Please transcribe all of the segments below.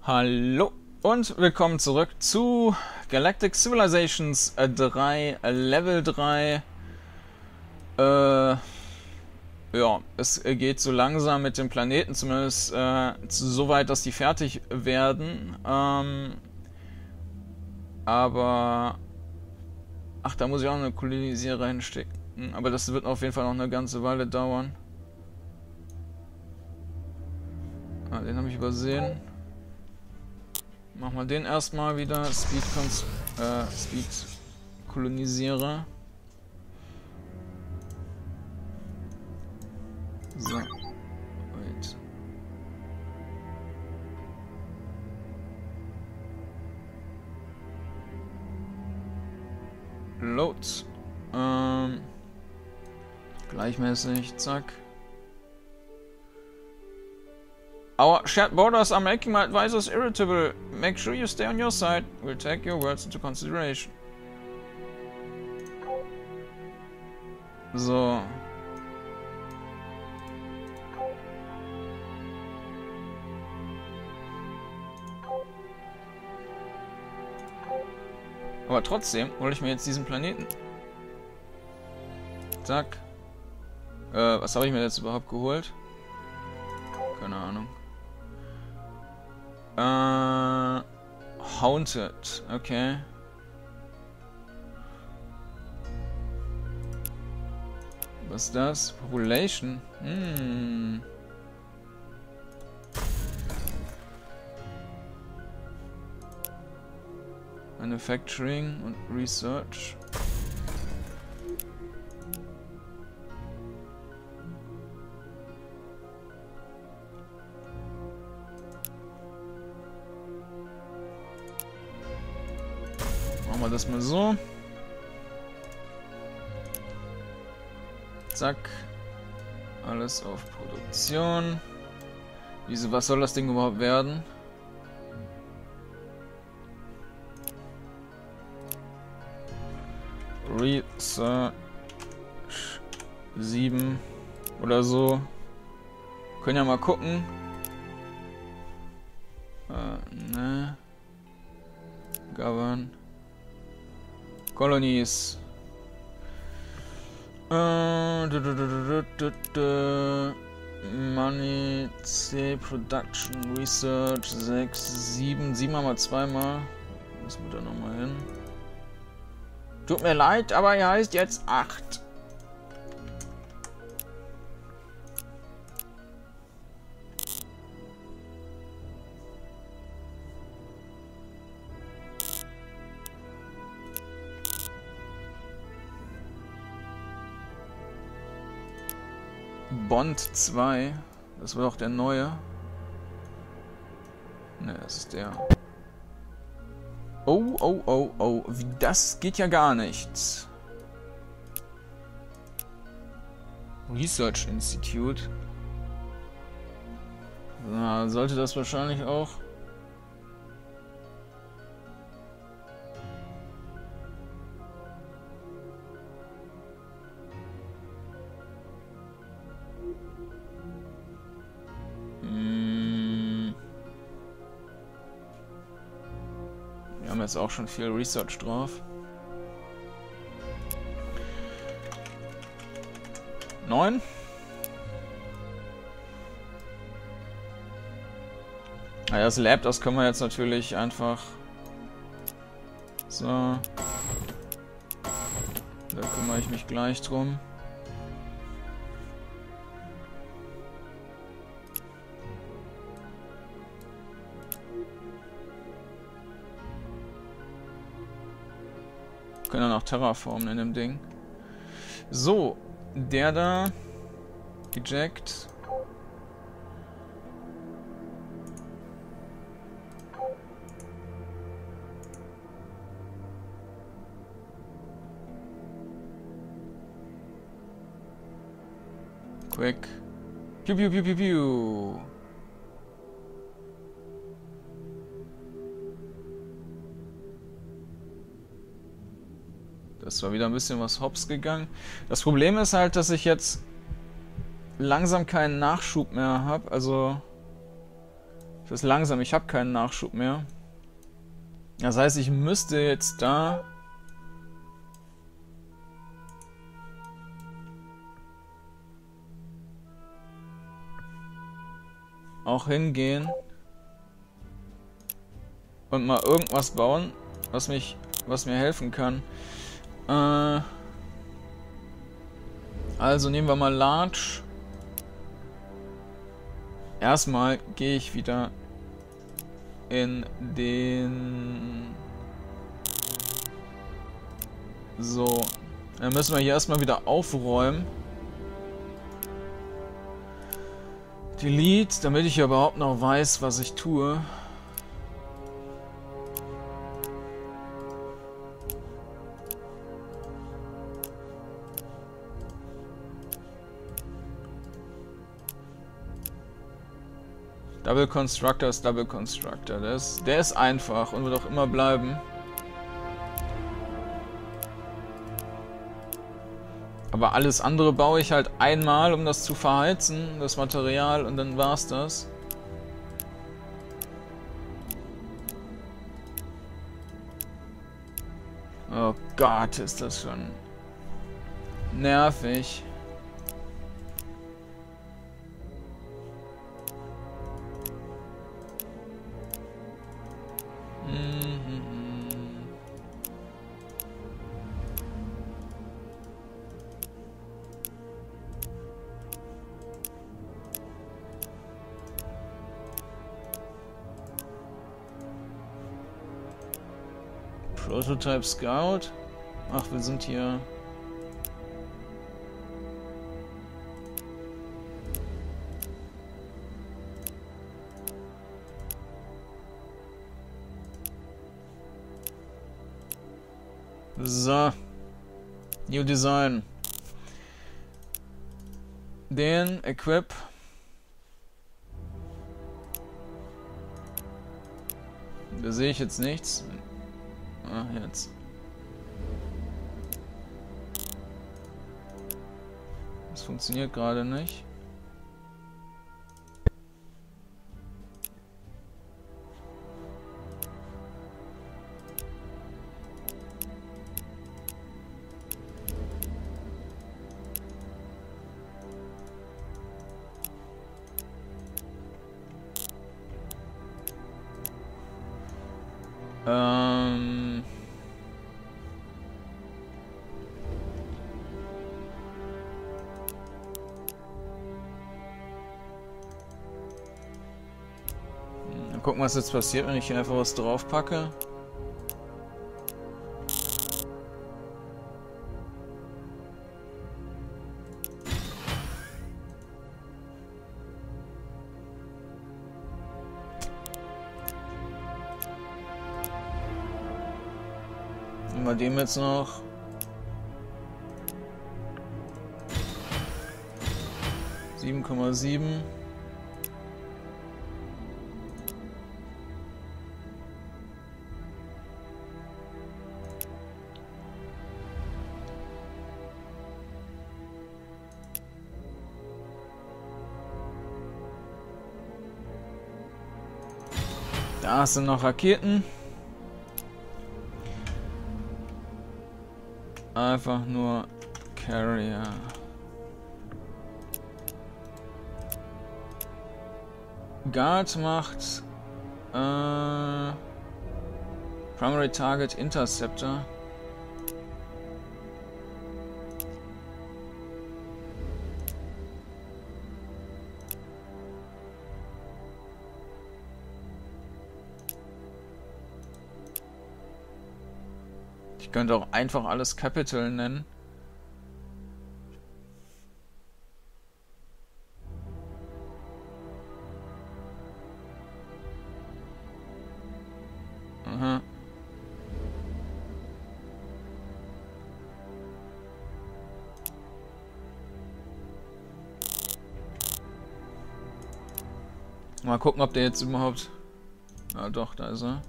Hallo und willkommen zurück zu Galactic Civilizations 3, Level 3. Ja, es geht so langsam mit den Planeten, zumindest so weit, dass die fertig werden. Aber... Ach, da muss ich auch eine Kolonisierer hinstecken. Aber das wird auf jeden Fall noch eine ganze Weile dauern. Ah, den habe ich übersehen. Machen wir den erstmal wieder. Speed Kolonisierer. So. Wait. Load. Gleichmäßig. Zack. Our shared borders are making my advisors irritable. Make sure you stay on your side. We'll take your words into consideration. So. Aber trotzdem hole ich mir jetzt diesen Planeten. Zack. Was habe ich mir jetzt überhaupt geholt? Keine Ahnung. Haunted, okay. Was ist das? Population? Manufacturing und Research. Machen wir das mal so. Zack. Alles auf Produktion. Was soll das Ding überhaupt werden? Research 7 oder so. Können ja mal gucken. Ne. Govern. Colonies. Money, C, Production, Research, 6, 7. 7 haben wir zweimal. Müssen wir da nochmal hin. Tut mir leid, aber er heißt jetzt 8. Bond 2. Das war doch der neue. Ne, das ist der. Oh, oh, oh, oh. Das geht ja gar nicht. Research Institute. Na, sollte das wahrscheinlich auch. Wir haben jetzt auch schon viel Research drauf. 9. Naja, das Lab, das können wir jetzt natürlich einfach... So. Da kümmere ich mich gleich drum. Können dann auch terraformen in dem Ding. So, der da. Eject. Quick. Piu, piu, piu, piu, piu. Das war wieder ein bisschen was hops gegangen. Das Problem ist halt, dass ich jetzt langsam keinen Nachschub mehr habe. Also Das ist langsam, ich habe keinen Nachschub mehr. Das heißt, ich müsste jetzt da auch hingehen und mal irgendwas bauen, was mir helfen kann. Also nehmen wir mal Large. Erstmal gehe ich wieder in den... So. Dann müssen wir hier erstmal wieder aufräumen. Delete, damit ich überhaupt noch weiß, was ich tue. Double Constructor ist Double Constructor. Der ist einfach und wird auch immer bleiben. Aber alles andere baue ich halt einmal, um das zu verheizen, das Material, und dann war's das. Oh Gott, ist das schon nervig. Prototype Scout. Ach, wir sind hier. So. New Design. Den Equip. Da sehe ich jetzt nichts. Ah, jetzt. Das funktioniert gerade nicht. Gucken, was jetzt passiert, wenn ich hier einfach was drauf packe. Nehmen wir dem jetzt noch. $7,7. Da sind noch Raketen. Einfach nur Carrier. Guard macht Primary Target Interceptor. Ich könnte auch einfach alles Capital nennen. Aha. Mal gucken, ob der jetzt überhaupt... Ah doch, da ist er.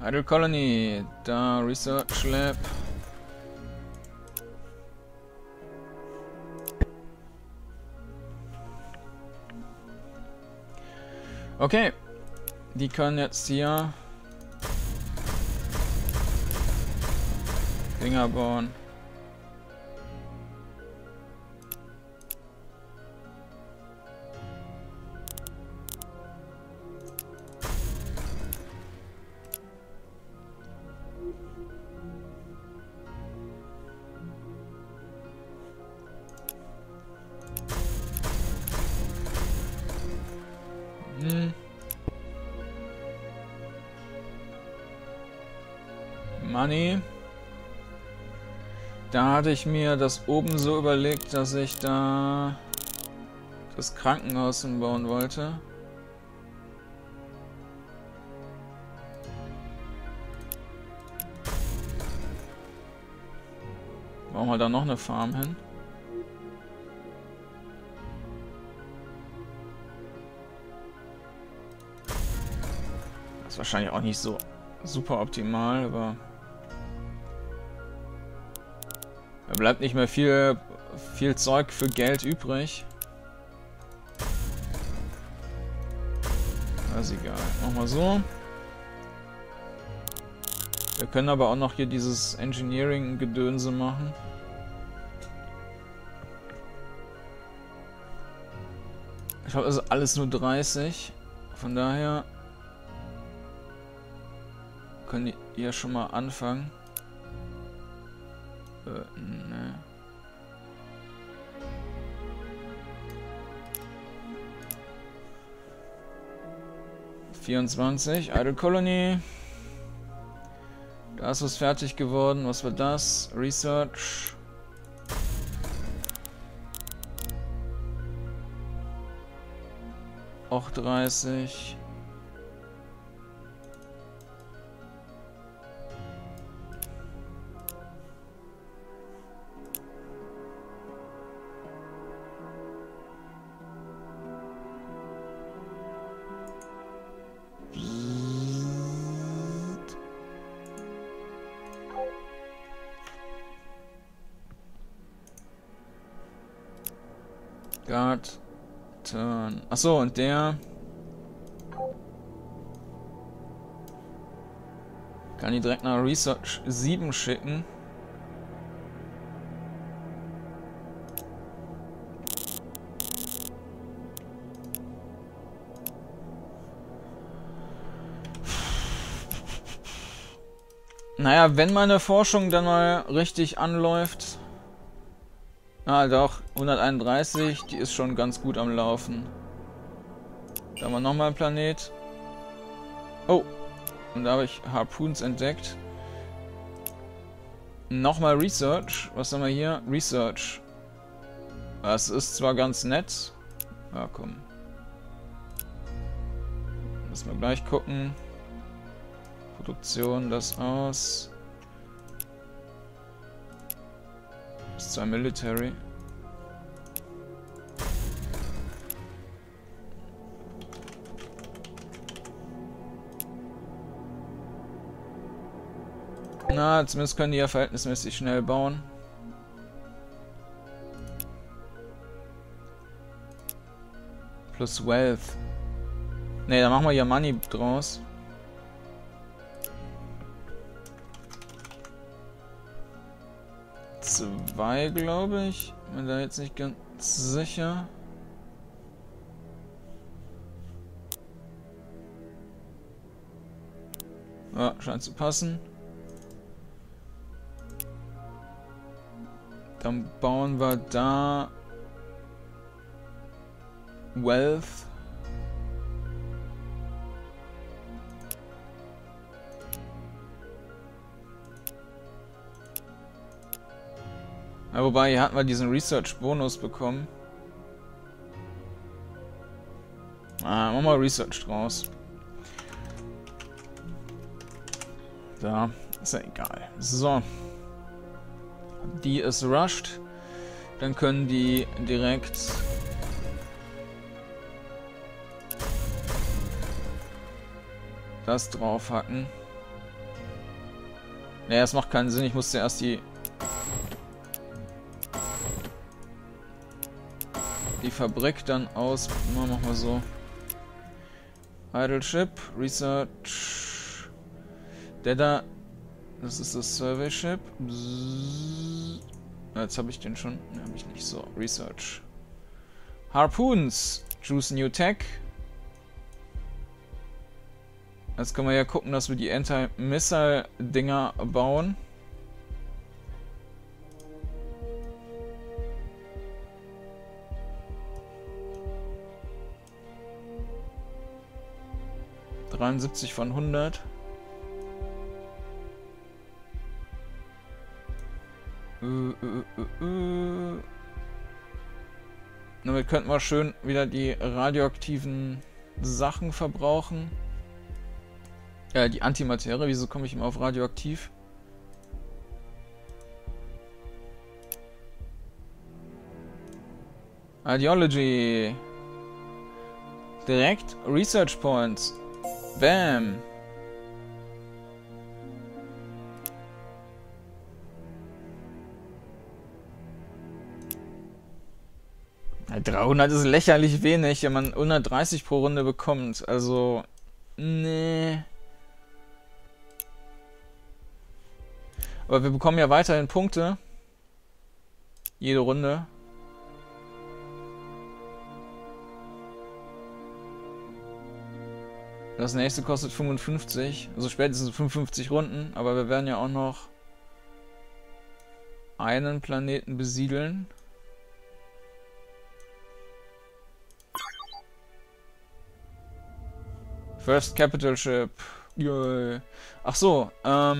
Idle Colony. Da Research Lab. Okay. Die können jetzt hier Dinger bauen. Money. Da hatte ich mir das oben so überlegt, dass ich da das Krankenhaus hinbauen wollte. Bauen wir da noch eine Farm hin? Das ist wahrscheinlich auch nicht so super optimal, aber da bleibt nicht mehr viel Zeug für Geld übrig. Das ist egal. Machen wir so. Wir können aber auch noch hier dieses Engineering-Gedönse machen. Ich glaube, das ist alles nur 30. Von daher können die ja schon mal anfangen. Ne. (24) Idle Colony. Da ist was fertig geworden. Was war das? Research. Auch 30. Guard Turn. Achso, und der kann die direkt nach Research 7 schicken. Naja, wenn meine Forschung dann mal richtig anläuft. Ah, doch, 131, die ist schon ganz gut am Laufen. Da haben wir nochmal einen Planet. Oh, und da habe ich Harpoons entdeckt. Nochmal Research. Was haben wir hier? Research. Das ist zwar ganz nett. Ja, komm. Müssen wir gleich gucken. Produktion, das aus. Bis 2 Military. Na, zumindest können die ja verhältnismäßig schnell bauen. Plus Wealth. Ne, da machen wir ja Money draus. Zwei, glaube ich. Bin da jetzt nicht ganz sicher. Ja, scheint zu passen. Dann bauen wir da Wealth. Ja, wobei, hier hatten wir diesen Research-Bonus bekommen. Ah, machen wir Research draus. Da, ist ja egal. So. Die ist rushed. Dann können die direkt das draufhacken. Naja, es macht keinen Sinn, ich musste erst die Fabrik dann aus... Machen wir so. Idle Ship, Research... Der da... Das ist das Survey Ship. Jetzt habe ich den schon... Ne, habe ich nicht. So, Research. Harpoons. Choose New Tech. Jetzt können wir ja gucken, dass wir die Anti-Missile-Dinger bauen. ...73 von 100. Damit könnten wir schön wieder die radioaktiven Sachen verbrauchen. Ja, die Antimaterie. Wieso komme ich immer auf radioaktiv? Ideology. Direkt Research Points. Bam. Ja, 300 ist lächerlich wenig, wenn man 130 pro Runde bekommt. Also, nee. Aber wir bekommen ja weiterhin Punkte. Jede Runde. Das nächste kostet 55. Also spätestens 55 Runden. Aber wir werden ja auch noch einen Planeten besiedeln. First Capital Ship. Yay. Ach so,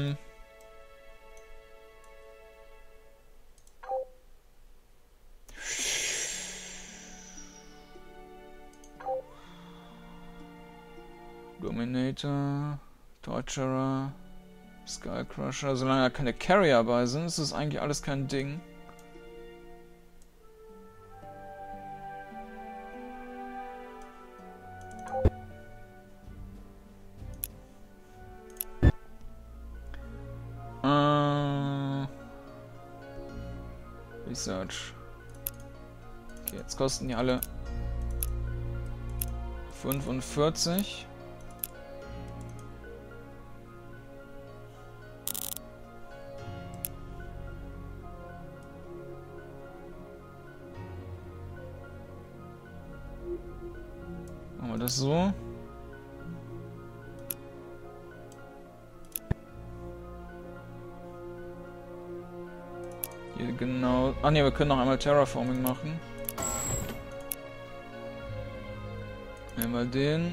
Dominator, Torturer, Skullcrusher. Solange da keine Carrier bei sind, ist das eigentlich alles kein Ding. Research. Okay, jetzt kosten die alle 45. Machen wir das so. Hier genau. Ah ne, wir können noch einmal Terraforming machen. Nehmen wir den.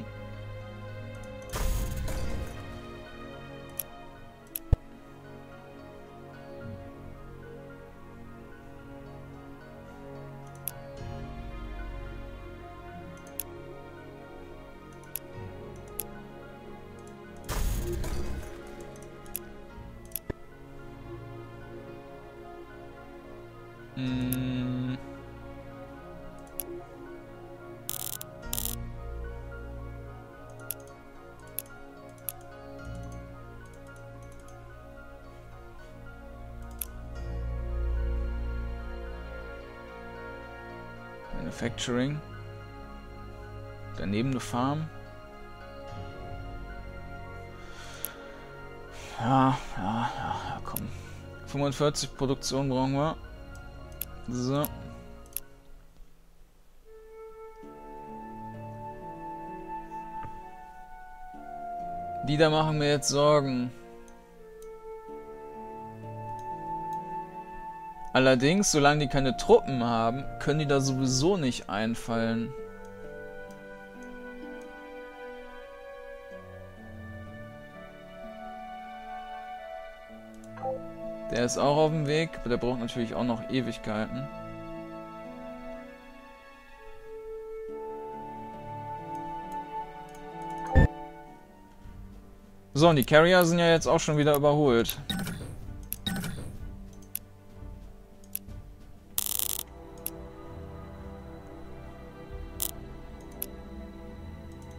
Manufacturing. Daneben eine Farm. Ja, komm. 45 Produktion brauchen wir. So. Die da machen mir jetzt Sorgen. Allerdings, solange die keine Truppen haben, können die da sowieso nicht einfallen. Der ist auch auf dem Weg, aber der braucht natürlich auch noch Ewigkeiten. So, und die Carrier sind ja jetzt auch schon wieder überholt.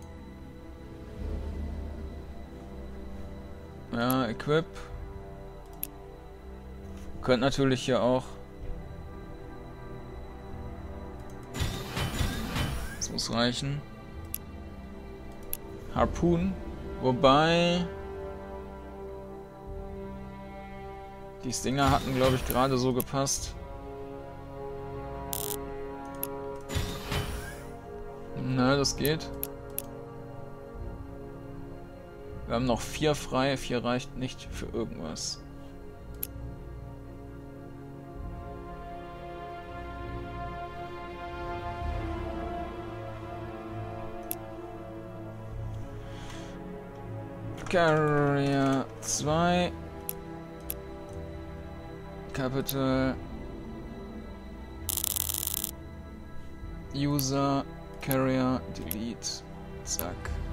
Ja, Equip. könnt natürlich hier auch... Das muss reichen. Harpoon. Wobei... Die Stinger hatten, glaube ich, gerade so gepasst. Na, das geht. Wir haben noch 4 frei. 4 reicht nicht für irgendwas. Carrier 2. Capital. User. Carrier. Delete. Zack.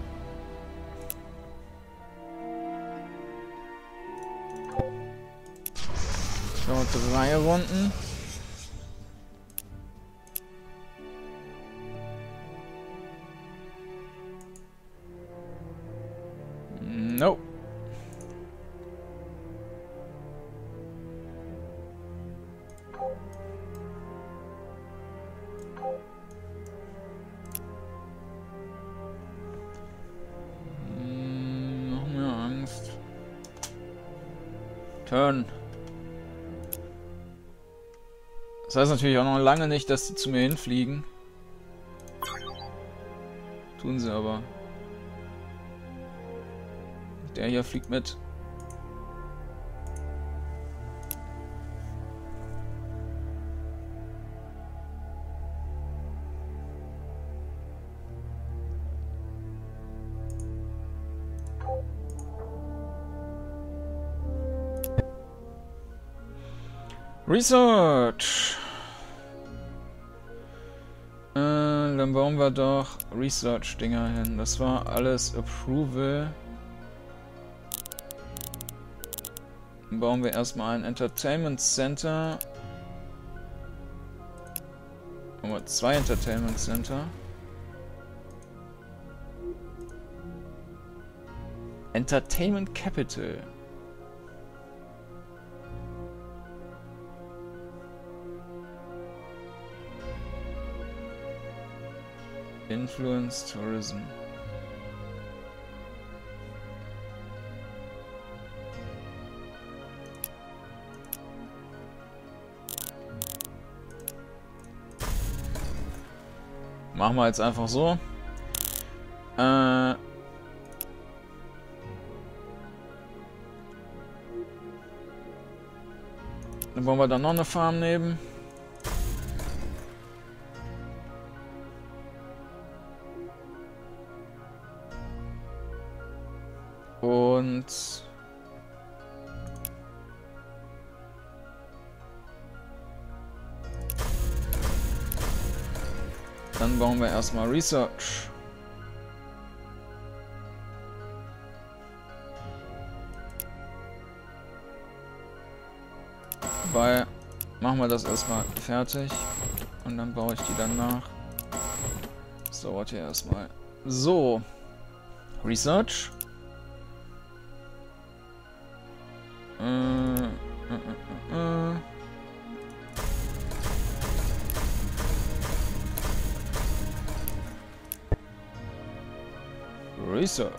Noch 3 Runden. No. Noch mehr Angst. Turn. Das heißt natürlich auch noch lange nicht, dass sie zu mir hinfliegen. Tun sie aber. Der hier fliegt mit. Research. Dann bauen wir doch Research-Dinger hin. Das war alles Approval. Dann bauen wir erstmal ein Entertainment Center. Machen wir 2 Entertainment Center. Entertainment Capital. Influence Tourism. Machen wir jetzt einfach so. Dann wollen wir dann noch eine Farm nehmen. Und dann bauen wir erstmal Research. Weil machen wir das erstmal fertig und dann baue ich die dann nach. Das dauert hier erstmal. So. Research. Research.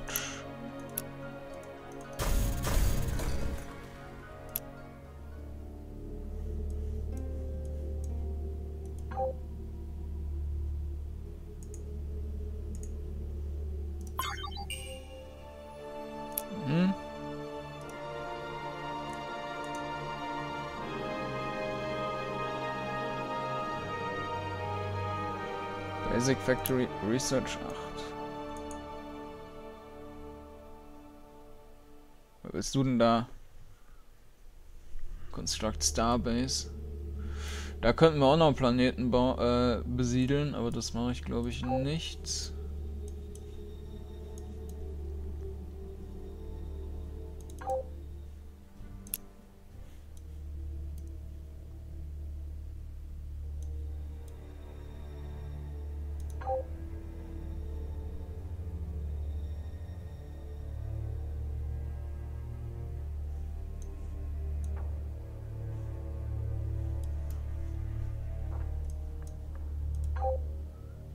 Basic Factory Research 8. Was willst du denn da? Construct Starbase. Da könnten wir auch noch einen Planeten besiedeln, aber das mache ich glaube ich nicht.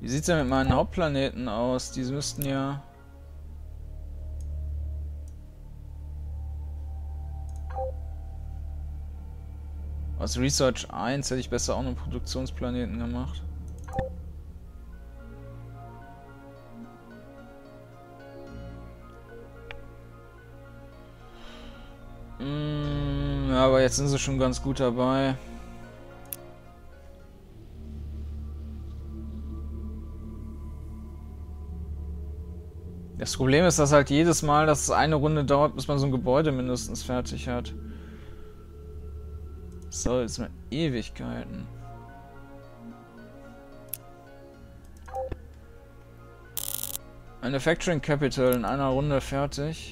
Wie sieht's denn mit meinen Hauptplaneten aus? Die müssten ja... Aus Research 1 hätte ich besser auch noch Produktionsplaneten gemacht. Ja, aber jetzt sind sie schon ganz gut dabei. Das Problem ist, dass halt jedes Mal, dass es eine Runde dauert, bis man so ein Gebäude mindestens fertig hat. So, jetzt mal Ewigkeiten. Manufacturing Capital in einer Runde fertig.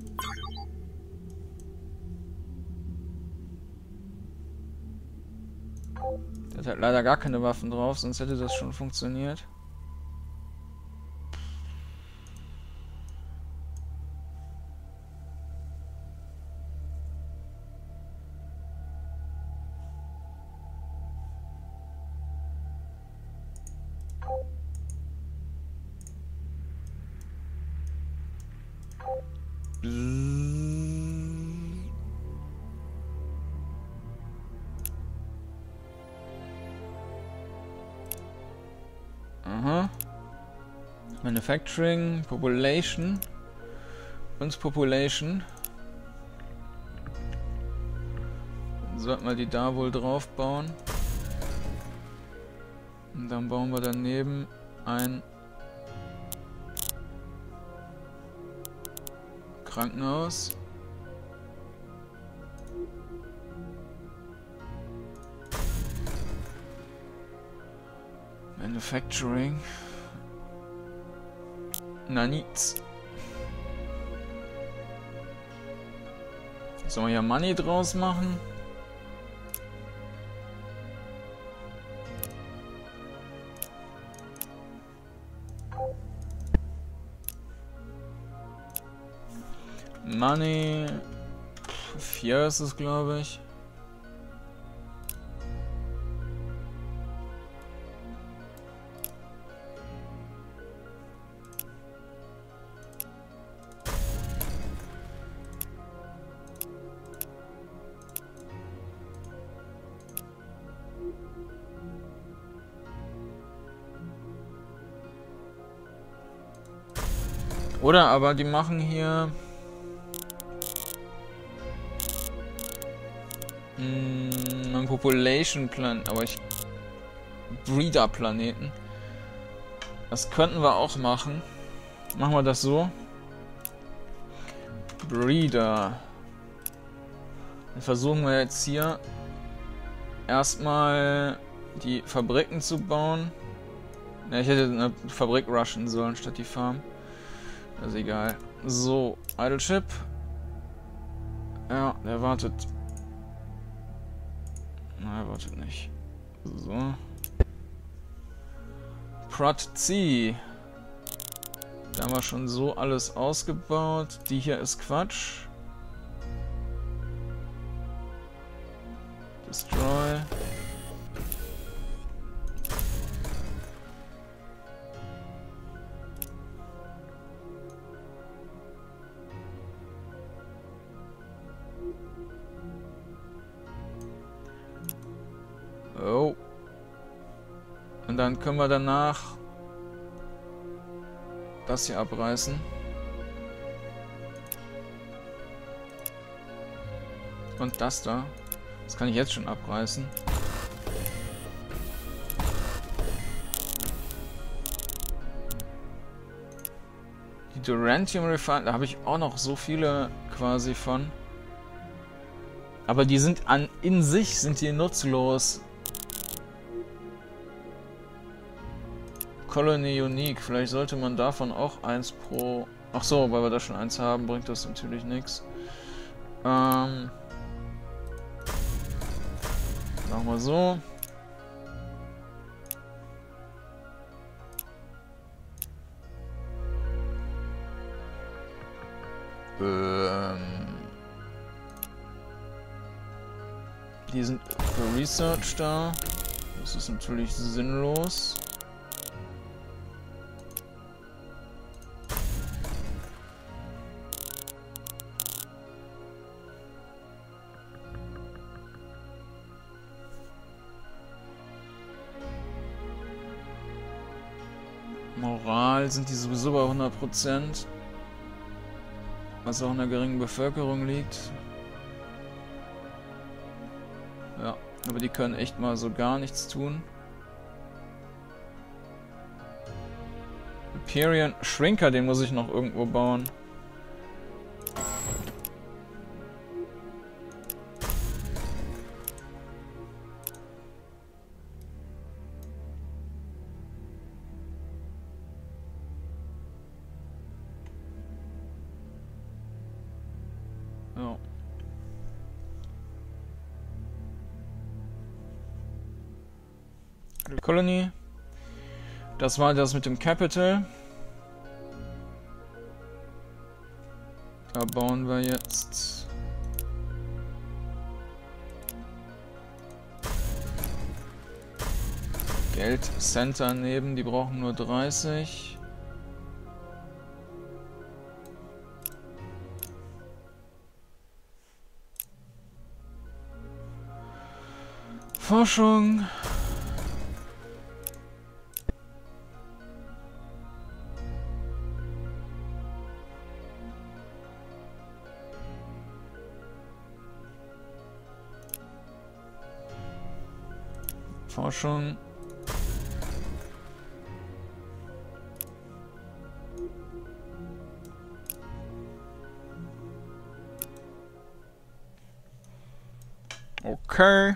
Der hat leider gar keine Waffen drauf, sonst hätte das schon funktioniert. Aha. Manufacturing, Population und Population. Dann sollten wir die da wohl drauf bauen. Und dann bauen wir daneben ein Krankenhaus. Manufacturing. Na nichts. Sollen wir ja Money draus machen? Money 4 ist es, glaube ich. Oder aber die machen hier ein Population Plan, aber ich Breeder Planeten. Das könnten wir auch machen. Machen wir das so. Breeder. Dann versuchen wir jetzt hier erstmal die Fabriken zu bauen. Ja, ich hätte eine Fabrik rushen sollen statt die Farm. Das ist egal. So, Idle Ship. Ja, der wartet. Nein, er wartet nicht. So. Prot C. Da haben wir schon so alles ausgebaut. Die hier ist Quatsch. Destroy. Oh. Und dann können wir danach das hier abreißen. Und das da. Das kann ich jetzt schon abreißen. Die Durantium Refinery, da habe ich auch noch so viele quasi von. Aber die sind in sich sind die nutzlos. Colony Unique, vielleicht sollte man davon auch eins pro... Ach so, weil wir da schon eins haben, bringt das natürlich nichts. Machen wir so. Die sind für Research da. Das ist natürlich sinnlos. Überall sind die sowieso bei 100%. Was auch an der geringen Bevölkerung liegt. Ja, aber die können echt mal so gar nichts tun. Hyperion Shrinker, den muss ich noch irgendwo bauen. Ja. Colony. Das war das mit dem Capital. Da bauen wir jetzt Geldcenter neben, die brauchen nur 30. Forschung. Forschung. Okay.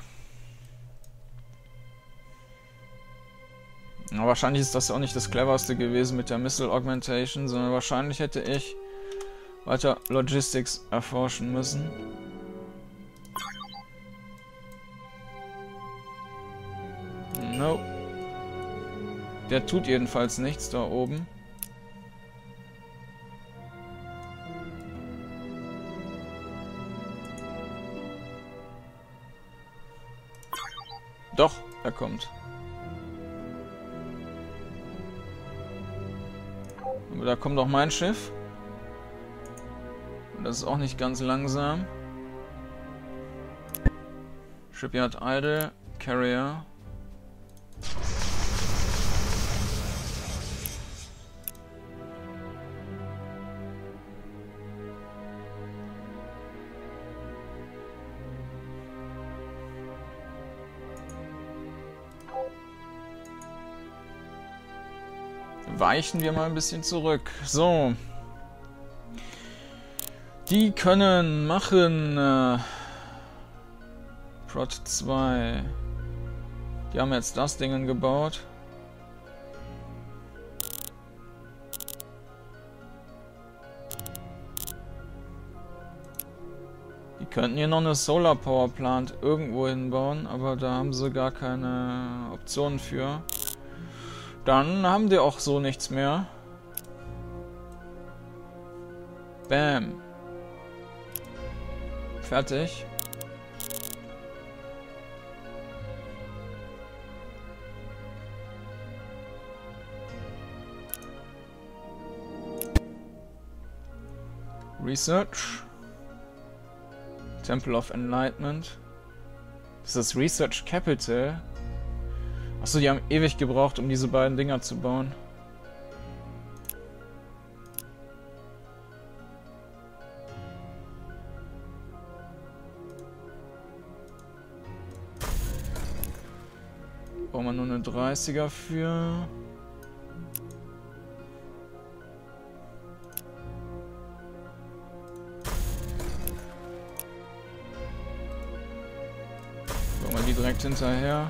Na, wahrscheinlich ist das auch nicht das cleverste gewesen mit der Missile Augmentation, sondern wahrscheinlich hätte ich weiter Logistics erforschen müssen. No. Der tut jedenfalls nichts da oben. Doch, er kommt. Aber da kommt auch mein Schiff. Und das ist auch nicht ganz langsam. Shipyard Idle, Carrier. Weichen wir mal ein bisschen zurück. So. Die können machen Prot 2. Die haben jetzt das Ding gebaut. Die könnten hier noch eine Solar Power Plant irgendwo hinbauen, aber da haben sie gar keine Optionen für. Dann haben die auch so nichts mehr. Bam. Fertig. Research. Temple of Enlightenment. Das ist das Research Capital. Achso, die haben ewig gebraucht, um diese beiden Dinger zu bauen. Brauchen wir nur eine 30er für. Bauen wir die direkt hinterher.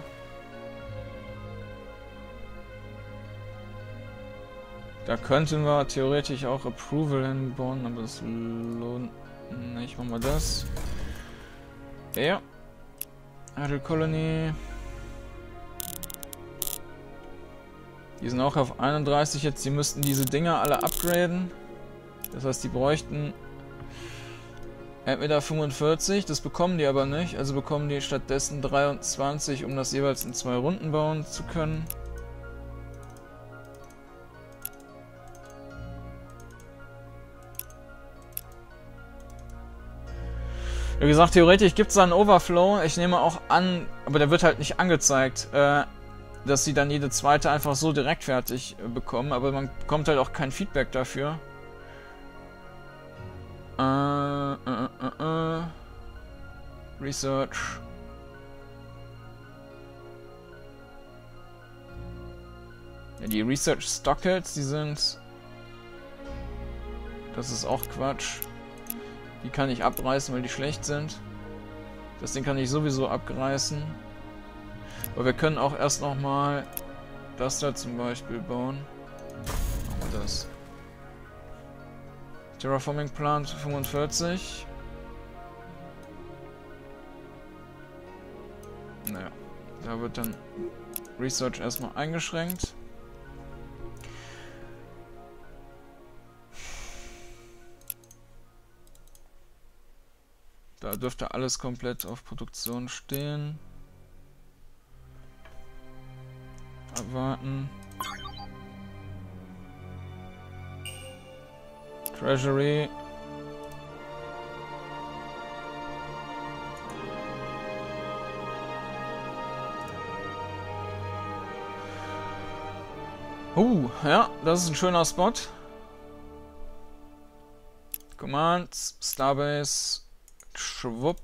Da könnten wir theoretisch auch Approval hinbauen, aber das lohnt nicht. Machen wir das. Ja. Idle Colony. Die sind auch auf 31 jetzt. Die müssten diese Dinger alle upgraden. Das heißt, die bräuchten entweder 45, das bekommen die aber nicht. Also bekommen die stattdessen 23, um das jeweils in 2 Runden bauen zu können. Wie gesagt, theoretisch gibt es da einen Overflow. Ich nehme auch an, aber der wird halt nicht angezeigt. dass sie dann jede zweite einfach so direkt fertig bekommen, aber man bekommt halt auch kein Feedback dafür. Research. Ja, die Research Stockets, die sind... Das ist auch Quatsch. Die kann ich abreißen, weil die schlecht sind. Das Ding kann ich sowieso abreißen. Aber wir können auch erst nochmal das da zum Beispiel bauen. Machen wir das. Terraforming Plant 45. Naja, da wird dann Research erstmal eingeschränkt. Da dürfte alles komplett auf Produktion stehen. Abwarten. Treasury. Ja, das ist ein schöner Spot. Commands, Starbase, Schwupp.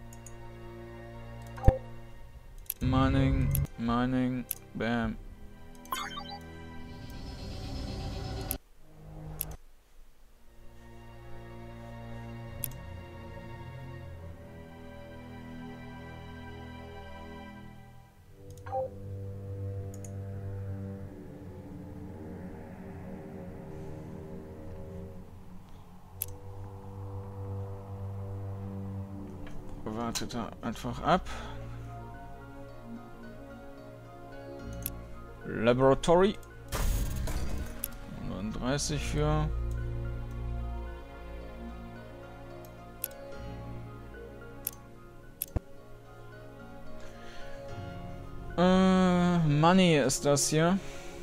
Mining, Mining, Bam. Wartet da einfach ab. Laboratory. 39 für. Money ist das hier.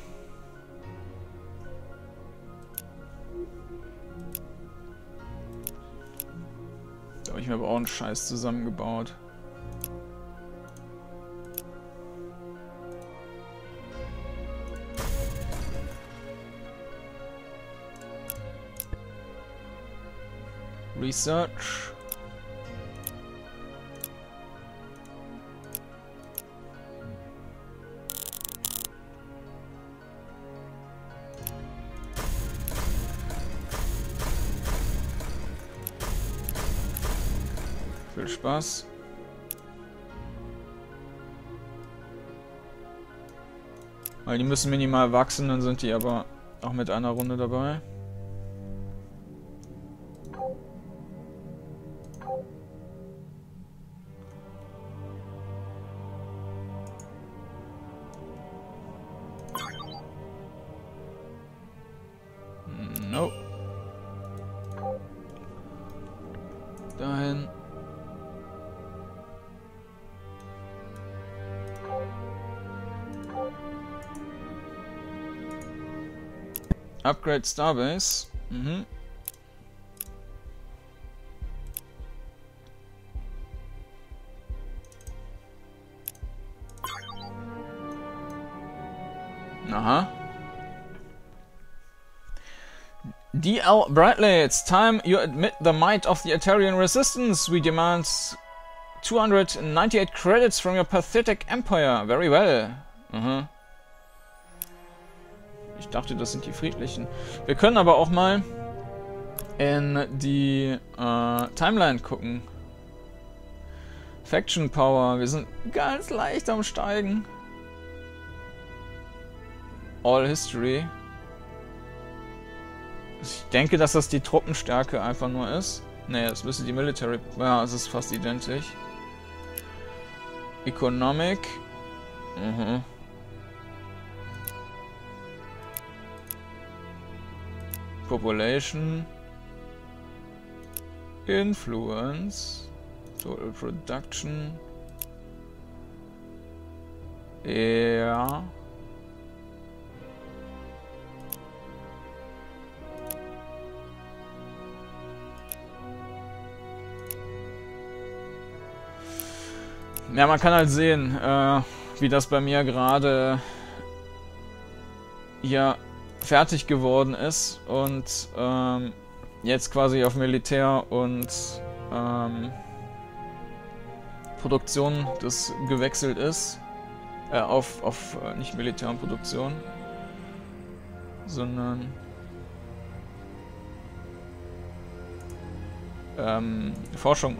Da habe ich mir aber auch einen Scheiß zusammengebaut. Research. Viel Spaß. Weil die müssen minimal wachsen, dann sind die aber auch mit einer Runde dabei. No. Dahin. Upgrade Starbase. Aha. D.L. Bradley, it's time you admit the might of the Atarian resistance. We demand 298 credits from your pathetic empire. Very well. Aha. Ich dachte, das sind die Friedlichen. Wir können aber auch mal in die Timeline gucken. Faction Power. Wir sind ganz leicht am Steigen. All History. Ich denke, dass das die Truppenstärke einfach nur ist. Ne, das müsste die Military... Ja, es ist fast identisch. Economic. Population. Influence. Total Production. Ja. Ja, man kann halt sehen, wie das bei mir gerade hier fertig geworden ist und jetzt quasi auf Militär und Produktion das gewechselt ist. Auf nicht Militär und Produktion, sondern Forschung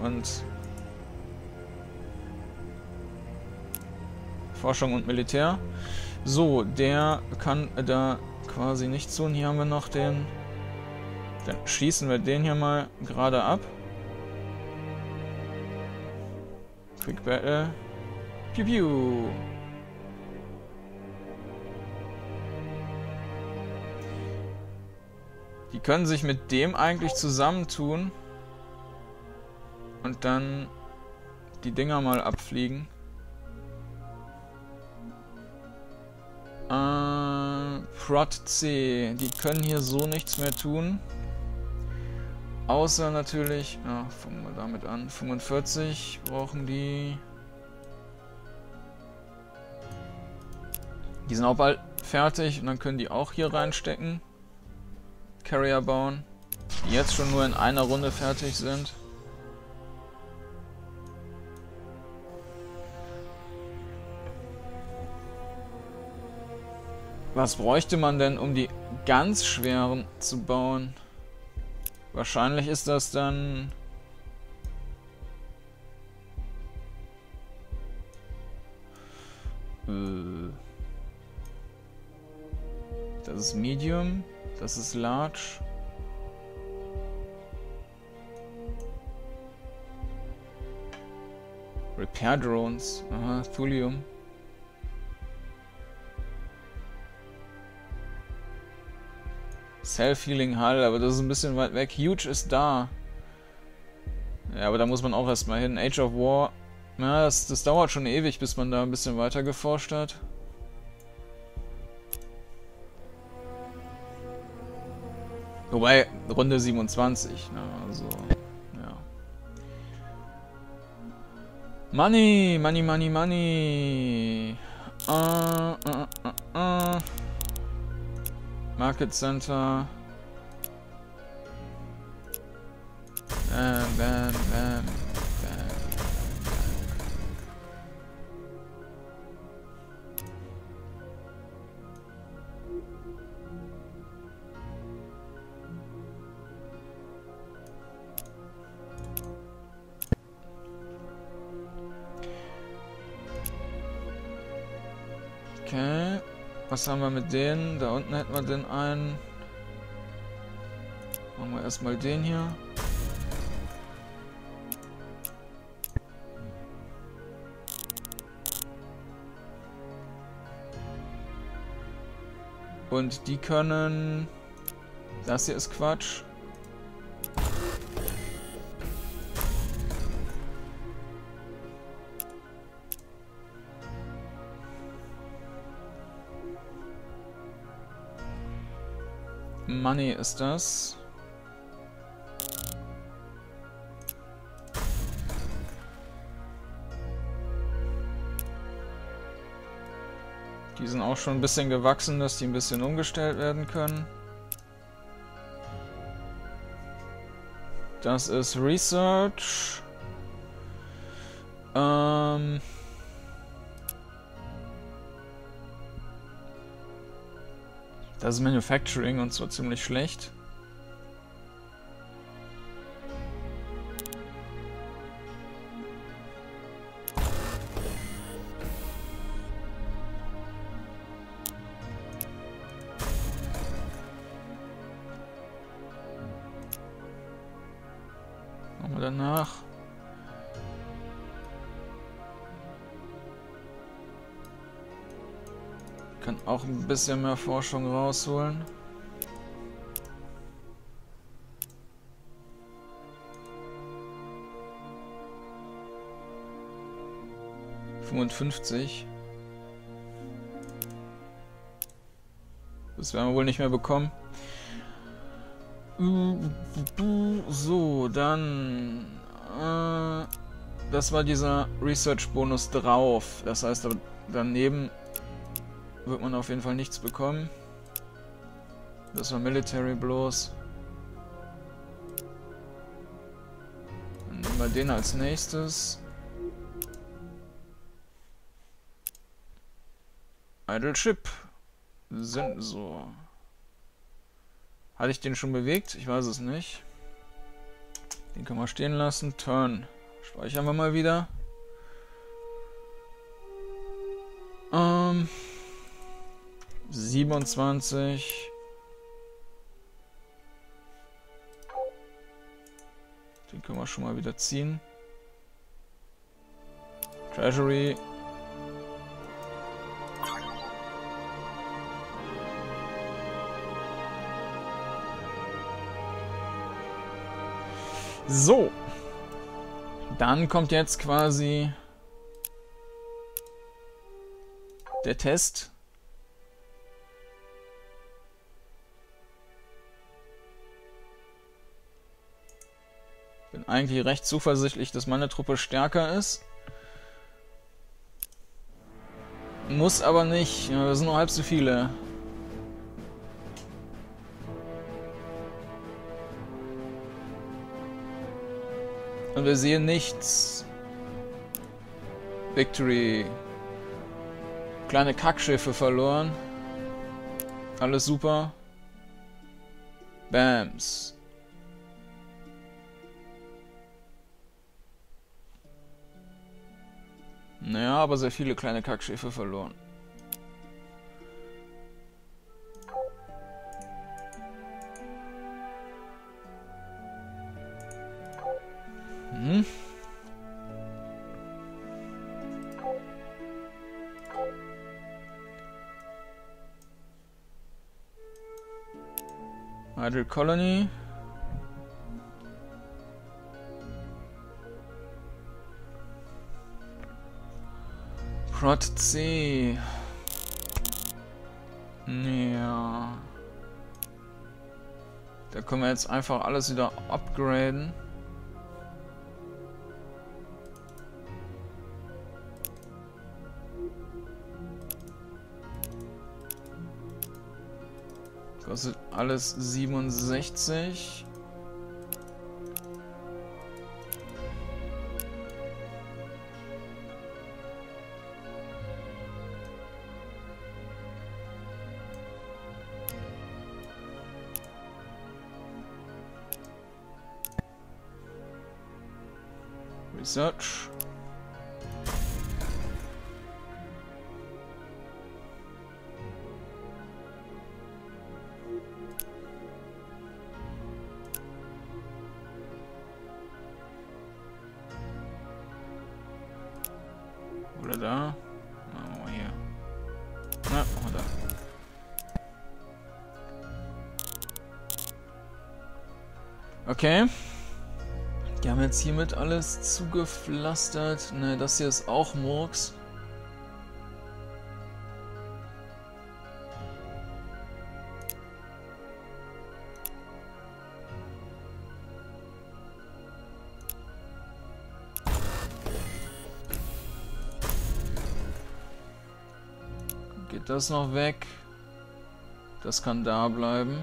und Militär. So, der kann da quasi nichts tun. Hier haben wir noch den. Dann schießen wir den hier mal gerade ab. Quick Battle. Piu piu. Die können sich mit dem eigentlich zusammentun und dann die Dinger mal abfliegen. Prot C, die können hier so nichts mehr tun. Außer natürlich, ja, fangen wir damit an. 45 brauchen die. Die sind auch bald fertig und dann können die auch hier reinstecken. Carrier bauen, die jetzt schon nur in einer Runde fertig sind. Was bräuchte man denn, um die ganz schweren zu bauen? Wahrscheinlich ist das dann... Das ist Medium. Das ist Large. Repair Drones. Aha, Thulium. Self-Healing Hull, aber das ist ein bisschen weit weg. Huge ist da. Ja, aber da muss man auch erstmal hin. Age of War. Ja, das dauert schon ewig, bis man da ein bisschen weiter geforscht hat. Wobei, Runde 27, ne, also, ja. Money, Money, Money, Money. Market Center. Bam, bam, bam, bam. Okay, was haben wir mit denen? Da unten hätten wir den einen. Machen wir erstmal den hier. Und die können... Das hier ist Quatsch. Money ist das. Die sind auch schon ein bisschen gewachsen, dass die ein bisschen umgestellt werden können. Das ist Research. Das ist Manufacturing und zwar ziemlich schlecht. Machen wir danach. Kann auch ein bisschen mehr Forschung rausholen. Das werden wir wohl nicht mehr bekommen. So, dann das war dieser Research-Bonus drauf. Das heißt, daneben wird man auf jeden Fall nichts bekommen. Das war Military bloß. Dann nehmen wir den als nächstes. Idle Ship. Sensor. Hatte ich den schon bewegt? Ich weiß es nicht. Den können wir stehen lassen. Turn. Speichern wir mal wieder. 27. Den können wir schon mal wieder ziehen. Treasury. So. Dann kommt jetzt quasi der Test. Bin eigentlich recht zuversichtlich, dass meine Truppe stärker ist. Muss aber nicht. Ja, wir sind nur halb so viele. Und wir sehen nichts. Victory. Kleine Kackschiffe verloren. Alles super. Bams. Naja, aber sehr viele kleine Kackschiffe verloren. Idle Colony. Prot C. Ja. Da können wir jetzt einfach alles wieder upgraden. Kostet alles 67. Research. Oder da? Machen wir hier. Na, machen wir da. Okay. Die haben jetzt hiermit alles zugepflastert. Ne, das hier ist auch Murks. Geht das noch weg? Das kann da bleiben.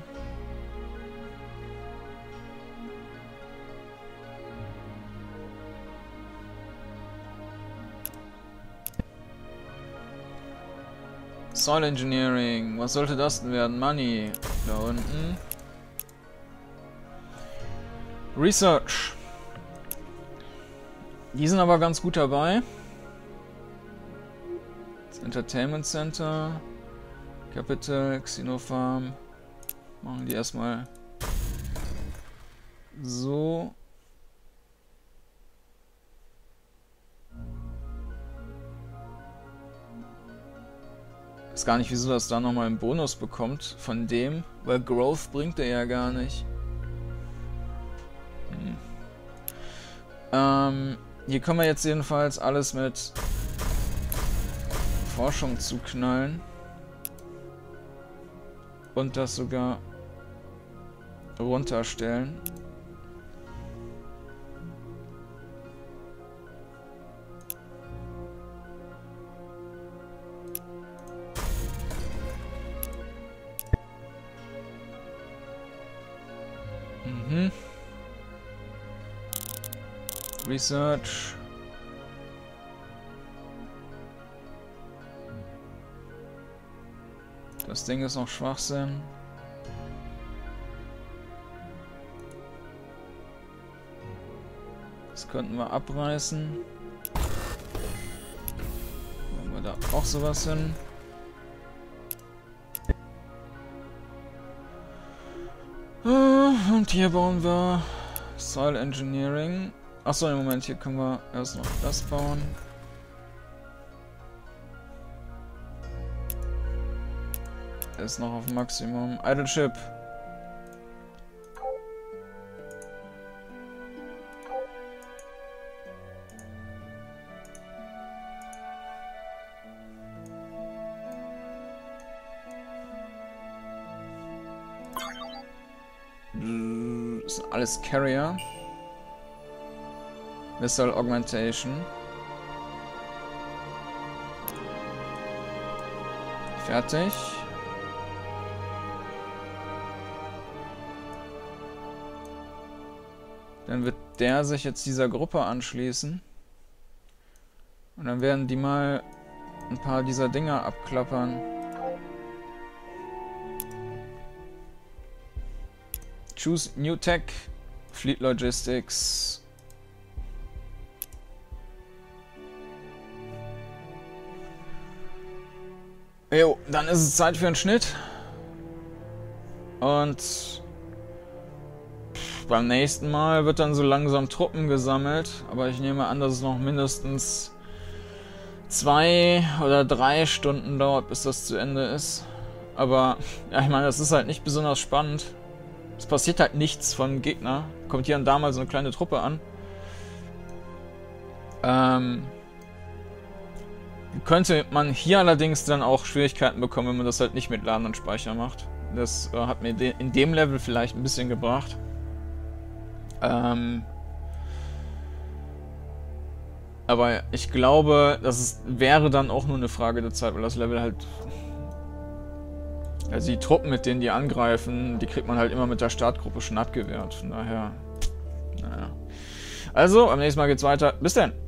Soil Engineering, was sollte das denn werden? Money, da unten. Research. Die sind aber ganz gut dabei. Das Entertainment Center, Capital, Xenofarm. Machen die erstmal so. Ich weiß gar nicht, wieso das da nochmal einen Bonus bekommt von dem, weil Growth bringt er ja gar nicht. Hier können wir jetzt jedenfalls alles mit Forschung zuknallen. Und das sogar runterstellen. Research. Das Ding ist noch Schwachsinn. Das könnten wir abreißen. Machen wir da auch sowas hin. Und hier bauen wir Soil Engineering. Achso, im Moment, hier können wir erst noch das bauen. Ist noch auf Maximum. Idle Ship. Das sind alles Carrier. Missile Augmentation. Fertig. Dann wird der sich jetzt dieser Gruppe anschließen. Und dann werden die mal ein paar dieser Dinger abklappern. Choose New Tech. Fleet Logistics. Jo, dann ist es Zeit für einen Schnitt. Und beim nächsten Mal wird dann so langsam Truppen gesammelt. Aber ich nehme an, dass es noch mindestens 2 oder 3 Stunden dauert, bis das zu Ende ist. Aber, ja, ich meine, das ist halt nicht besonders spannend. Es passiert halt nichts vom Gegner. Kommt hier und da mal so eine kleine Truppe an. Könnte man hier allerdings dann auch Schwierigkeiten bekommen, wenn man das halt nicht mit Laden und Speicher macht. Das hat mir in dem Level vielleicht ein bisschen gebracht. Aber ich glaube, wäre dann auch nur eine Frage der Zeit, weil das Level halt... Also die Truppen, mit denen die angreifen, die kriegt man halt immer mit der Startgruppe schon abgewehrt. Von daher... Naja. Also, beim nächsten Mal geht's weiter. Bis dann!